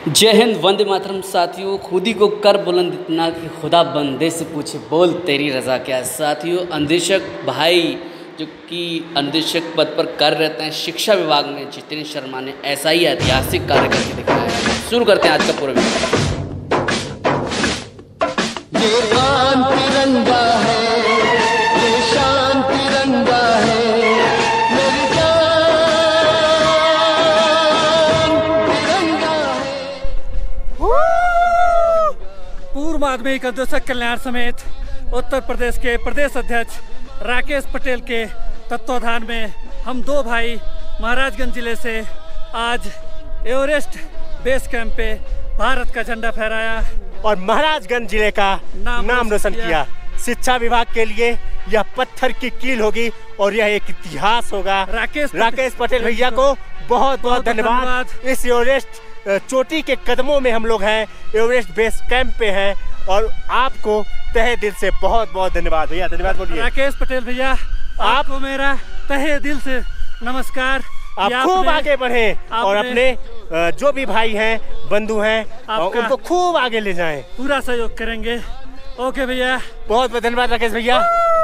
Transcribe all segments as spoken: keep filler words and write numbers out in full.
जय हिंद, वंदे मातरम। साथियों, खुदी को कर बुलंद इतना कि खुदा बंदे से पूछे बोल तेरी रज़ा क्या है। साथियों, अन्वेषक भाई जो कि अन्वेषक पद पर कर रहते हैं शिक्षा विभाग में, जितेंद्र शर्मा ने ऐसा ही ऐतिहासिक कार्य करके दिखाया है। शुरू करते हैं आज का पूरा वीडियो। पूर्व माध्यमिक अन्वेषक कल्याण समेत उत्तर प्रदेश के प्रदेश अध्यक्ष राकेश पटेल के तत्वाधान में हम दो भाई महाराजगंज जिले से आज एवरेस्ट बेस कैंप पे भारत का झंडा फहराया और महाराजगंज जिले का नाम, नाम रोशन किया।, किया शिक्षा विभाग के लिए यह पत्थर की कील होगी और यह एक इतिहास होगा। राकेश राकेश पटेल भैया को बहुत बहुत धन्यवाद। इस एवरेस्ट चोटी के कदमों में हम लोग हैं, एवरेस्ट बेस कैंप पे हैं और आपको तहे दिल से बहुत बहुत धन्यवाद भैया। धन्यवाद बोलिए। राकेश पटेल भैया, आपको मेरा तहे दिल से नमस्कार। आप खूब आगे बढ़े और अपने जो भी भाई हैं, बंधु हैं, उनको खूब आगे ले जाएं। पूरा सहयोग करेंगे। ओके भैया, बहुत बहुत धन्यवाद राकेश भैया।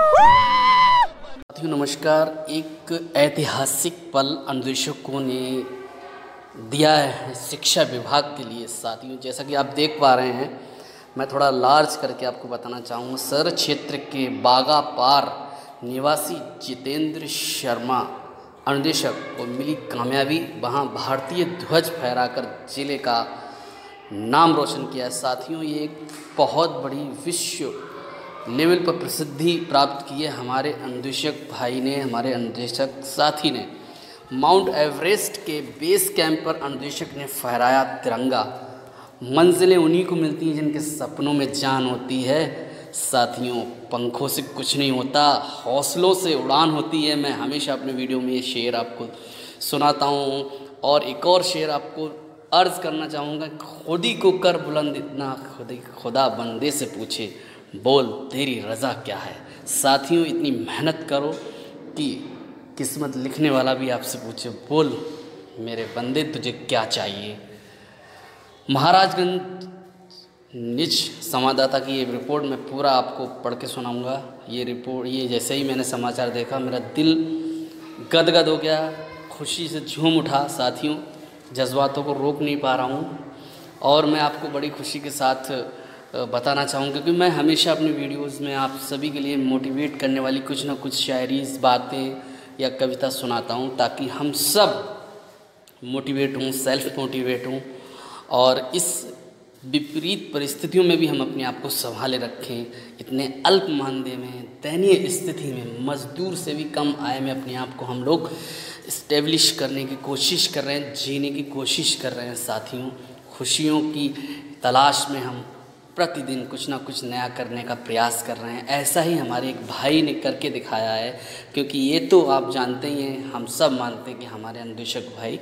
साथियों नमस्कार। एक ऐतिहासिक पल अन्वेषकों ने दिया है शिक्षा विभाग के लिए। साथियों, जैसा कि आप देख पा रहे हैं, मैं थोड़ा लार्ज करके आपको बताना चाहूँगा। सर क्षेत्र के बागापार निवासी जितेंद्र शर्मा अन्वेषक को मिली कामयाबी। वहाँ भारतीय ध्वज फहराकर जिले का नाम रोशन किया है। साथियों, ये एक बहुत बड़ी विश्व लेवल पर प्रसिद्धि प्राप्त की है हमारे अन्वेषक भाई ने, हमारे अन्वेषक साथी ने। माउंट एवरेस्ट के बेस कैंप पर अन्वेषक ने फहराया तिरंगा। मंजिलें उन्हीं को मिलती हैं जिनके सपनों में जान होती है। साथियों, पंखों से कुछ नहीं होता, हौसलों से उड़ान होती है। मैं हमेशा अपने वीडियो में ये शेर आपको सुनाता हूँ और एक और शेर आपको अर्ज़ करना चाहूँगा। खुदी को कर बुलंद इतना खुदी खुदा बंदे से पूछे बोल तेरी रज़ा क्या है। साथियों, इतनी मेहनत करो कि किस्मत लिखने वाला भी आपसे पूछे बोल मेरे बंदे तुझे क्या चाहिए। महाराजगंज निज संवाददाता की ये रिपोर्ट मैं पूरा आपको पढ़ के सुनाऊंगा। ये रिपोर्ट, ये जैसे ही मैंने समाचार देखा मेरा दिल गदगद हो गया, खुशी से झूम उठा। साथियों, जज्बातों को रोक नहीं पा रहा हूँ और मैं आपको बड़ी खुशी के साथ बताना चाहूँगा क्योंकि मैं हमेशा अपनी वीडियोस में आप सभी के लिए मोटिवेट करने वाली कुछ ना कुछ शायरी, बातें या कविता सुनाता हूँ ताकि हम सब मोटिवेट हों, सेल्फ मोटिवेट हों और इस विपरीत परिस्थितियों में भी हम अपने आप को संभाले रखें। इतने अल्प मानदेय में, दयनीय स्थिति में, मजदूर से भी कम आय में अपने आप को हम लोग इस्टेब्लिश करने की कोशिश कर रहे हैं, जीने की कोशिश कर रहे हैं। साथियों, खुशियों की तलाश में हम प्रतिदिन कुछ ना कुछ नया करने का प्रयास कर रहे हैं। ऐसा ही हमारे एक भाई ने करके दिखाया है क्योंकि ये तो आप जानते ही हैं, हम सब मानते हैं कि हमारे अन्वेषक भाई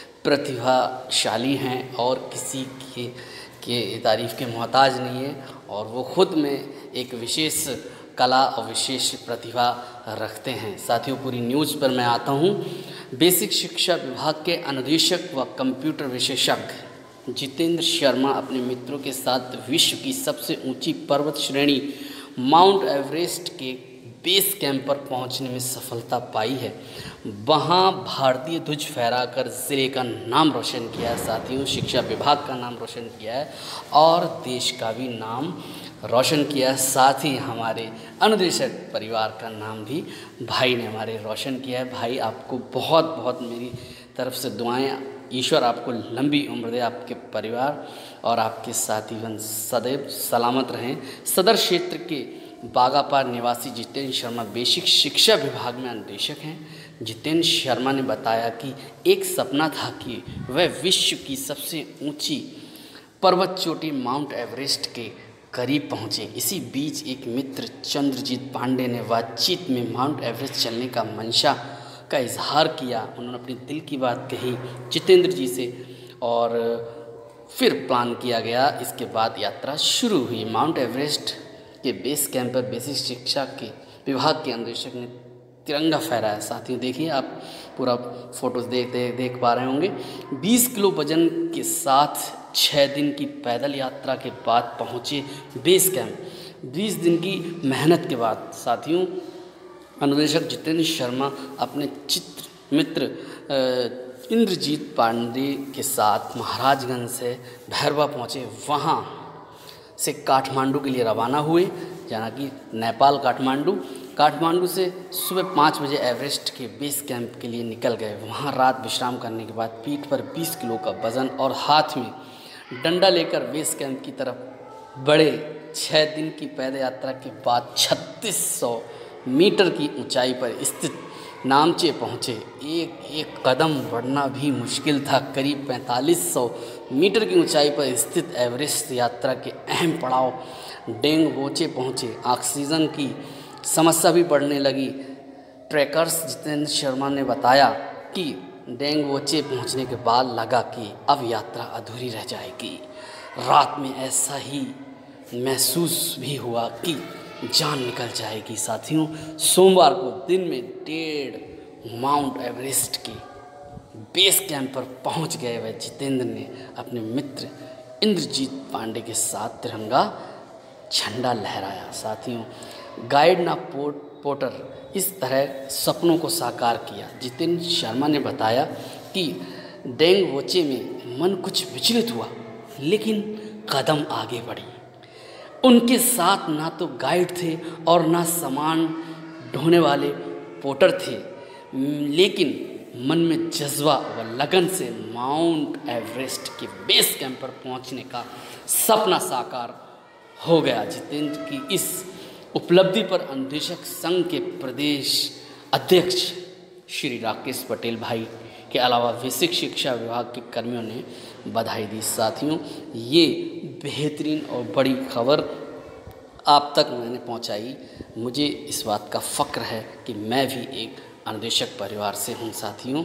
प्रतिभाशाली हैं और किसी के के तारीफ़ के मोहताज नहीं है और वो खुद में एक विशेष कला और विशेष प्रतिभा रखते हैं। साथियों, पूरी न्यूज़ पर मैं आता हूँ। बेसिक शिक्षा विभाग के अन्वेषक व कंप्यूटर विशेषज्ञ जितेंद्र शर्मा अपने मित्रों के साथ विश्व की सबसे ऊंची पर्वत श्रेणी माउंट एवरेस्ट के बेस कैंप पर पहुंचने में सफलता पाई है। वहां भारतीय ध्वज फहराकर ज़िले का नाम रोशन किया है। साथियों, शिक्षा विभाग का नाम रोशन किया है और देश का भी नाम रोशन किया है। साथ ही हमारे अन्वेषक परिवार का नाम भी भाई ने हमारे रोशन किया है। भाई, आपको बहुत बहुत मेरी तरफ से दुआएं। ईश्वर आपको लंबी उम्र दे, आपके परिवार और आपके साथीगण सदैव सलामत रहें। सदर क्षेत्र के बागापार निवासी जितेंद्र शर्मा बेसिक शिक्षा विभाग में अन्वेषक हैं। जितेंद्र शर्मा ने बताया कि एक सपना था कि वह विश्व की सबसे ऊंची पर्वत चोटी माउंट एवरेस्ट के करीब पहुँचे। इसी बीच एक मित्र चंद्रजीत पांडे ने बातचीत में माउंट एवरेस्ट चलने का मंशा का इजहार किया। उन्होंने अपनी दिल की बात कही जितेंद्र जी से और फिर प्लान किया गया। इसके बाद यात्रा शुरू हुई। माउंट एवरेस्ट के बेस कैंप पर बेसिक शिक्षा के विभाग के अन्वेषक ने तिरंगा फहराया। साथियों, देखिए आप पूरा फोटोज देख देख देख पा रहे होंगे। बीस किलो वजन के साथ छः दिन की पैदल यात्रा के बाद पहुँचे बेस कैंप। बीस दिन की मेहनत के बाद साथियों अनुदेशक जितेंद्र शर्मा अपने चित्र मित्र इंद्रजीत पांडे के साथ महाराजगंज से भैरवा पहुँचे। वहाँ से काठमांडू के लिए रवाना हुए, जहाँ कि नेपाल काठमांडू। काठमांडू से सुबह पाँच बजे एवरेस्ट के बेस कैंप के लिए निकल गए। वहाँ रात विश्राम करने के बाद पीठ पर बीस किलो का वज़न और हाथ में डंडा लेकर बेस कैंप की तरफ बढ़े। छः दिन की पैदल यात्रा के बाद छत्तीस सौ मीटर की ऊंचाई पर स्थित नामचे पहुँचे। एक एक कदम बढ़ना भी मुश्किल था। करीब पैंतालीस सौ मीटर की ऊंचाई पर स्थित एवरेस्ट यात्रा के अहम पड़ाव डेंगवोचे पहुँचे। ऑक्सीजन की समस्या भी बढ़ने लगी। ट्रैकर्स जितेंद्र शर्मा ने बताया कि डेंगवोचे पहुंचने के बाद लगा कि अब यात्रा अधूरी रह जाएगी। रात में ऐसा ही महसूस भी हुआ कि जान निकल जाएगी। साथियों सोमवार को दिन में डेढ़ माउंट एवरेस्ट के बेस कैंप पर पहुंच गए वह जितेंद्र ने अपने मित्र इंद्रजीत पांडे के साथ तिरंगा झंडा लहराया। साथियों गाइड ना पोर्ट पोर्टर इस तरह सपनों को साकार किया। जितेंद्र शर्मा ने बताया कि डेंगवोचे में मन कुछ विचलित हुआ, लेकिन कदम आगे बढ़ी। उनके साथ ना तो गाइड थे और ना सामान ढोने वाले पोर्टर थे, लेकिन मन में जज्बा व लगन से माउंट एवरेस्ट के बेस कैंप पर पहुंचने का सपना साकार हो गया। जितेंद्र की इस उपलब्धि पर अनुदेशक संघ के प्रदेश अध्यक्ष श्री राकेश पटेल भाई के अलावा बेसिक शिक्षा विभाग के कर्मियों ने बधाई दी। साथियों ये बेहतरीन और बड़ी खबर आप तक मैंने पहुंचाई। मुझे इस बात का फ़क्र है कि मैं भी एक अनुदेशक परिवार से हूं। साथियों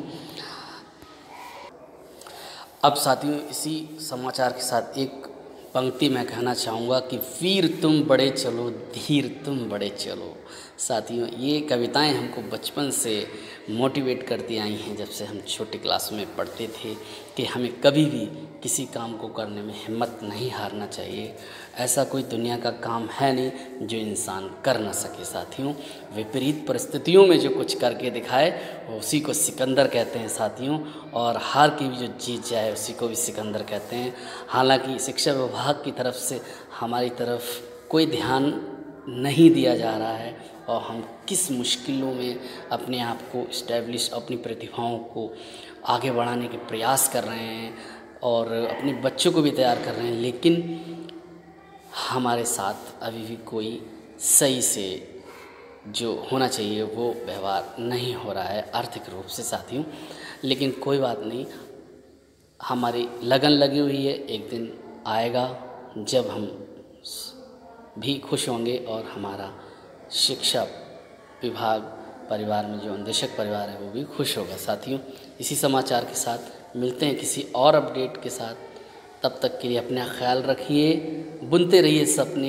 अब साथियों इसी समाचार के साथ एक पंक्ति मैं कहना चाहूँगा कि वीर तुम बड़े चलो, धीर तुम बड़े चलो। साथियों ये कविताएं हमको बचपन से मोटिवेट करती आई हैं, जब से हम छोटी क्लास में पढ़ते थे कि हमें कभी भी किसी काम को करने में हिम्मत नहीं हारना चाहिए। ऐसा कोई दुनिया का काम है नहीं जो इंसान कर ना सके। साथियों विपरीत परिस्थितियों में जो कुछ करके दिखाए उसी को सिकंदर कहते हैं। साथियों और हार की भी जो जीत जाए उसी को भी सिकंदर कहते हैं। हालांकि शिक्षा विभाग की तरफ से हमारी तरफ कोई ध्यान नहीं दिया जा रहा है और हम किस मुश्किलों में अपने आप को इस्टेब्लिश अपनी प्रतिभाओं को आगे बढ़ाने के प्रयास कर रहे हैं और अपने बच्चों को भी तैयार कर रहे हैं, लेकिन हमारे साथ अभी भी कोई सही से जो होना चाहिए वो व्यवहार नहीं हो रहा है आर्थिक रूप से। साथियों लेकिन कोई बात नहीं, हमारी लगन लगी हुई है। एक दिन आएगा जब हम भी खुश होंगे और हमारा शिक्षा विभाग परिवार में जो अनुदेशक परिवार है वो भी खुश होगा। साथियों इसी समाचार के साथ मिलते हैं किसी और अपडेट के साथ। तब तक के लिए अपना ख्याल रखिए, बुनते रहिए सपने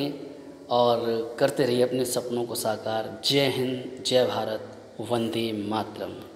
और करते रहिए अपने सपनों को साकार। जय हिंद, जय भारत, वंदे मातरम।